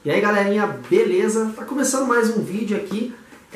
E aí galerinha, beleza? Tá começando mais um vídeo aqui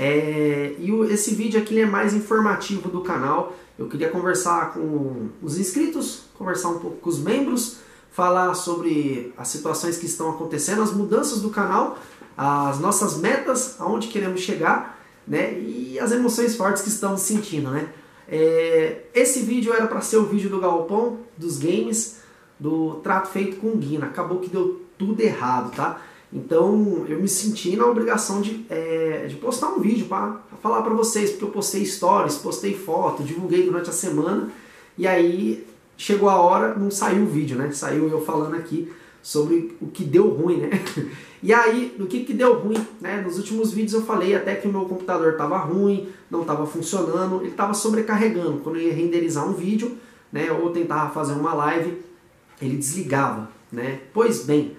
esse vídeo aqui é mais informativo do canal. Eu queria conversar com os inscritos, conversar um pouco com os membros, falar sobre as situações que estão acontecendo, as mudanças do canal, as nossas metas, aonde queremos chegar, né? E as emoções fortes que estamos sentindo, né? Esse vídeo era para ser o vídeo do Galpão, dos games, do trato feito com Guina. Acabou que deu tudo errado, tá? Então eu me senti na obrigação de postar um vídeo para falar para vocês, porque eu postei stories, postei foto, divulguei durante a semana e aí chegou a hora, não saiu o vídeo, né? Saiu eu falando aqui sobre o que deu ruim, né? E aí, no que deu ruim, né? Nos últimos vídeos eu falei até que o meu computador estava ruim, não estava funcionando, ele estava sobrecarregando. Quando eu ia renderizar um vídeo, né, ou tentava fazer uma live, ele desligava, né? Pois bem,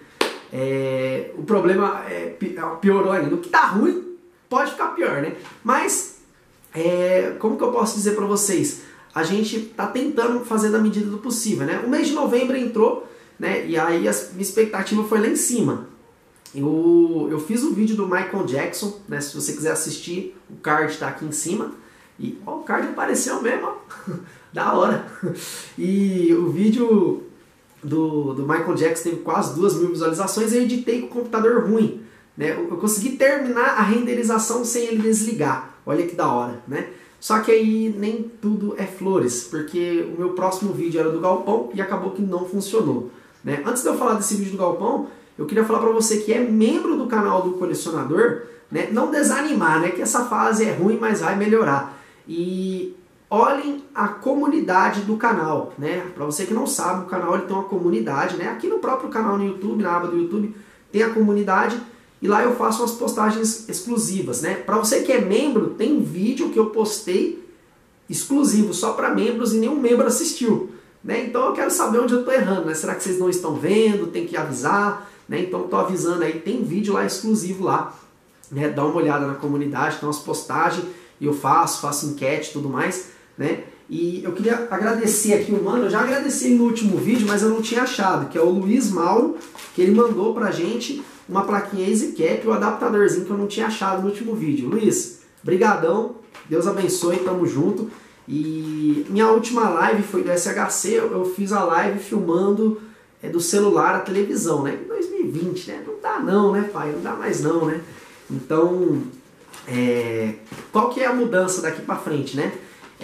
o problema piorou ainda. O que tá ruim pode ficar pior, né? Mas, como que eu posso dizer para vocês? A gente tá tentando fazer da medida do possível, né? O mês de novembro entrou, né? E aí a minha expectativa foi lá em cima. Eu fiz o vídeo do Michael Jackson, né? Se você quiser assistir, o card tá aqui em cima. E ó, o card apareceu mesmo, ó. Da hora. E o vídeo do Michael Jackson teve quase 2.000 visualizações e eu editei com o computador ruim, né? Eu consegui terminar a renderização sem ele desligar. Olha que da hora, né? Só que aí nem tudo é flores, porque o meu próximo vídeo era do Galpão e acabou que não funcionou, né? Antes de eu falar desse vídeo do Galpão, eu queria falar para você que é membro do canal do Colecionador, né? Não desanimar, né? Que essa fase é ruim, mas vai melhorar. E olhem a comunidade do canal, né? Para você que não sabe, o canal ele tem uma comunidade, né? Aqui no próprio canal no YouTube, na aba do YouTube, tem a comunidade e lá eu faço umas postagens exclusivas, né? Para você que é membro, tem vídeo que eu postei exclusivo só para membros e nenhum membro assistiu, né? Então eu quero saber onde eu tô errando, né? Será que vocês não estão vendo? Tem que avisar, né? Então eu tô avisando aí, tem vídeo lá exclusivo lá, né? Dá uma olhada na comunidade, tem umas postagens e eu faço enquete e tudo mais, né? E eu queria agradecer aqui o mano, eu já agradeci no último vídeo, mas eu não tinha achado, que é o Luiz Mauro, que ele mandou pra gente uma plaquinha EasyCap e o adaptadorzinho que eu não tinha achado no último vídeo. Luiz, brigadão, Deus abençoe, tamo junto. E minha última live foi do SHC, eu fiz a live filmando do celular a televisão, né? Em 2020, né? Não dá não, né, pai? Não dá mais não, né? Então, qual que é a mudança daqui pra frente, né?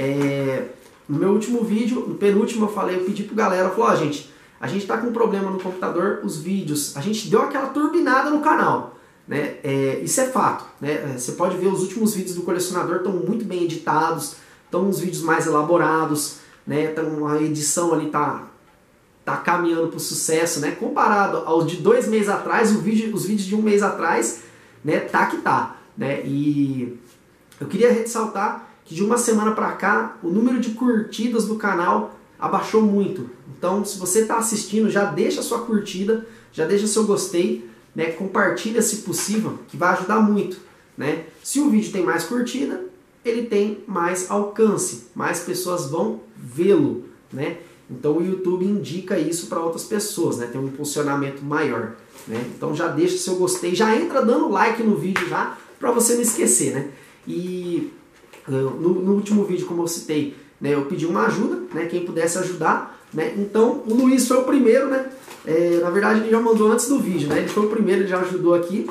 No meu último vídeo, no penúltimo eu pedi pro galera, falou, ó, gente, a gente tá com um problema no computador, os vídeos, a gente deu aquela turbinada no canal, né? Isso é fato, né? Você pode ver os últimos vídeos do Colecionador, estão muito bem editados, estão uns vídeos mais elaborados, né? A edição ali tá caminhando pro sucesso, né? Comparado aos de 2 meses atrás, os vídeos de 1 mês atrás, né? Tá que tá, né? E eu queria ressaltar que de uma semana para cá o número de curtidas do canal abaixou muito. Então, se você está assistindo, já deixa sua curtida, já deixa seu gostei, né? Compartilha se possível, que vai ajudar muito, né? Se o vídeo tem mais curtida, ele tem mais alcance, mais pessoas vão vê-lo, né? Então o YouTube indica isso para outras pessoas, né? Tem um impulsionamento maior, né? Então já deixa seu gostei, já entra dando like no vídeo já, para você não esquecer, né? E no último vídeo, como eu citei, né, eu pedi uma ajuda, né, quem pudesse ajudar, né? Então o Luiz foi o primeiro, né? Na verdade ele já mandou antes do vídeo, né? Ele foi o primeiro, ele já ajudou aqui.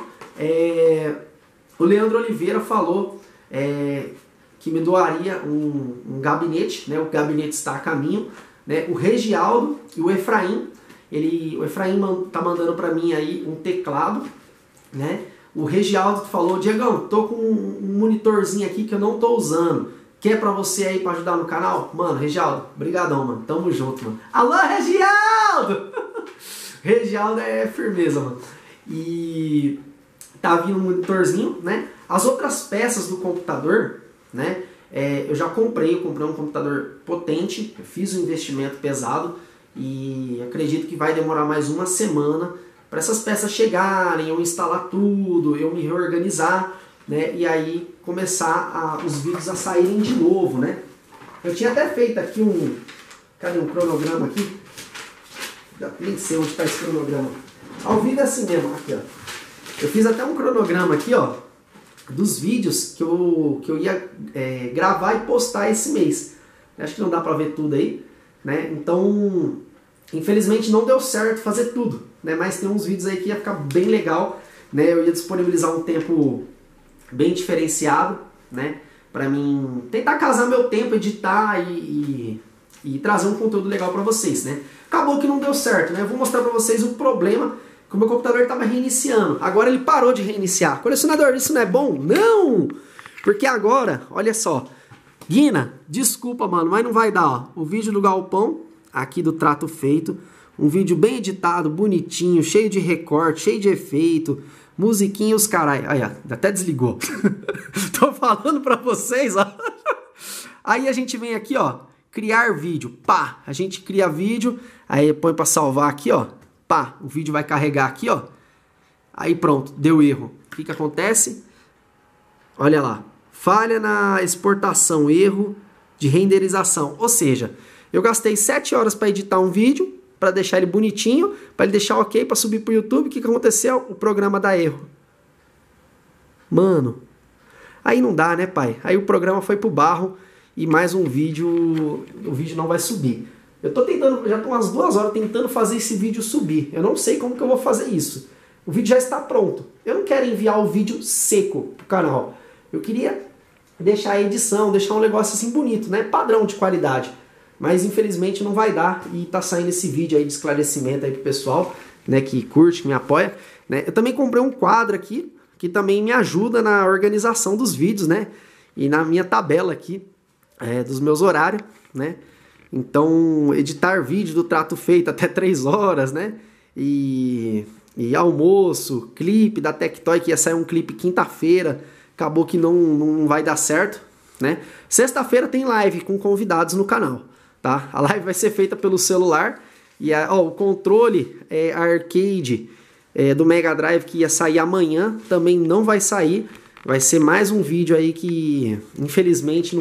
O Leandro Oliveira falou que me doaria um gabinete, né? O gabinete está a caminho, né? O Regialdo e o Efraim, o Efraim tá mandando para mim aí um teclado, né? O Regialdo falou, Diegão, tô com um monitorzinho aqui que eu não tô usando. Quer pra você aí pra ajudar no canal? Mano, Regialdo, brigadão, mano. Tamo junto, mano. Alô, Regialdo! Regialdo é firmeza, mano. E tá vindo um monitorzinho, né? As outras peças do computador, né? Eu já comprei um computador potente, eu fiz um investimento pesado e acredito que vai demorar mais uma semana para essas peças chegarem, eu instalar tudo, eu me reorganizar, né? E aí começar os vídeos a saírem de novo, né? Eu tinha até feito aqui cadê um cronograma aqui? Nem sei onde está esse cronograma. Ao vivo é assim mesmo, aqui ó. Eu fiz até um cronograma aqui, ó, dos vídeos que eu ia gravar e postar esse mês. Acho que não dá pra ver tudo aí, né? Então, infelizmente não deu certo fazer tudo, né? Mas tem uns vídeos aí que ia ficar bem legal, né? Eu ia disponibilizar um tempo bem diferenciado, né? Pra mim tentar casar meu tempo, editar e trazer um conteúdo legal pra vocês, né? Acabou que não deu certo, né? Eu vou mostrar pra vocês o problema que o meu computador estava reiniciando. Agora ele parou de reiniciar. Colecionador, isso não é bom? Não! Porque agora, olha só. Guina, desculpa, mano, mas não vai dar, ó. O vídeo do galpão, aqui do trato feito. Um vídeo bem editado, bonitinho, cheio de recorte, cheio de efeito. Musiquinha, os carai. Aí, ó, até desligou. Tô falando pra vocês, ó. Aí a gente vem aqui, ó. Criar vídeo. Pá, a gente cria vídeo. Aí põe pra salvar aqui, ó. Pá, o vídeo vai carregar aqui, ó. Aí pronto, deu erro. O que acontece? Olha lá. Falha na exportação, erro de renderização. Ou seja, eu gastei 7 horas para editar um vídeo, para deixar ele bonitinho, para ele deixar ok, para subir para o YouTube. O que aconteceu? O programa dá erro. Mano, aí não dá, né, pai? Aí o programa foi pro barro e mais um vídeo, o vídeo não vai subir. Eu tô tentando, já tô umas 2 horas tentando fazer esse vídeo subir. Eu não sei como que eu vou fazer isso. O vídeo já está pronto. Eu não quero enviar o vídeo seco pro canal. Eu queria deixar a edição, deixar um negócio assim bonito, né? Padrão de qualidade. Mas infelizmente não vai dar e tá saindo esse vídeo aí de esclarecimento aí pro pessoal, né, que curte, que me apoia, né? Eu também comprei um quadro aqui que também me ajuda na organização dos vídeos, né? E na minha tabela aqui dos meus horários, né? Então, editar vídeo do trato feito até 3 horas, né? E almoço, clipe da Tectoy, que ia sair um clipe quinta-feira, acabou que não vai dar certo, né? Sexta-feira tem live com convidados no canal, tá? A live vai ser feita pelo celular e o controle arcade do Mega Drive que ia sair amanhã também não vai sair. Vai ser mais um vídeo aí que infelizmente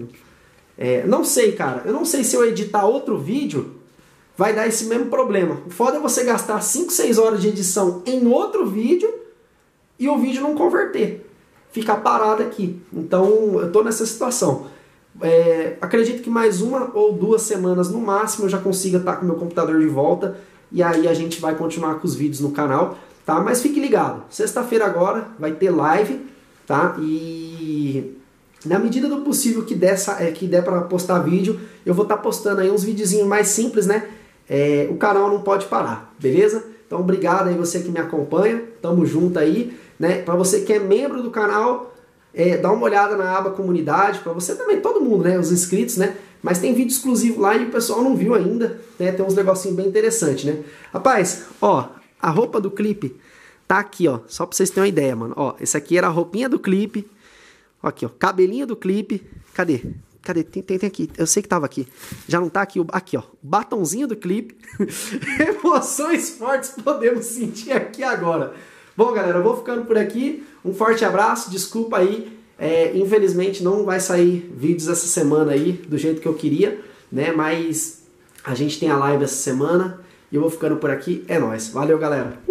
não sei, cara. Eu não sei se eu editar outro vídeo vai dar esse mesmo problema. O foda é você gastar 5, 6 horas de edição em outro vídeo e o vídeo não converter. Ficar parado aqui. Então eu tô nessa situação. Acredito que mais 1 ou 2 semanas no máximo eu já consiga estar com o meu computador de volta. E aí a gente vai continuar com os vídeos no canal, tá? Mas fique ligado. Sexta-feira agora vai ter live, tá? E na medida do possível que der para postar vídeo, eu vou estar postando aí uns videozinhos mais simples, né? O canal não pode parar, beleza? Então obrigado aí você que me acompanha, tamo junto aí, né? Para você que é membro do canal, dá uma olhada na aba comunidade, para você também, todo mundo, né? Os inscritos, né? Mas tem vídeo exclusivo lá e o pessoal não viu ainda, né? Tem uns negocinhos bem interessantes, né? Rapaz, ó, a roupa do clipe tá aqui, ó, só pra vocês terem uma ideia, mano. Ó, esse aqui era a roupinha do clipe. Ó, aqui, ó, cabelinho do clipe. Cadê? Cadê? Tem aqui. Eu sei que tava aqui. Já não tá aqui. Aqui, ó. Batonzinho do clipe. Emoções fortes podemos sentir aqui agora. Bom, galera, eu vou ficando por aqui. Um forte abraço. Desculpa aí. Infelizmente não vai sair vídeos essa semana aí do jeito que eu queria, né? Mas a gente tem a live essa semana. E eu vou ficando por aqui. É nóis. Valeu, galera.